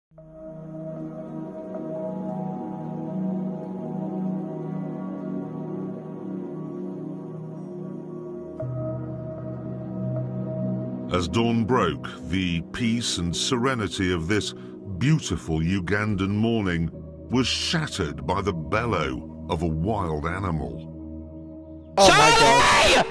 As dawn broke, the peace and serenity of this beautiful Ugandan morning was shattered by the bellow of a wild animal. Oh my God.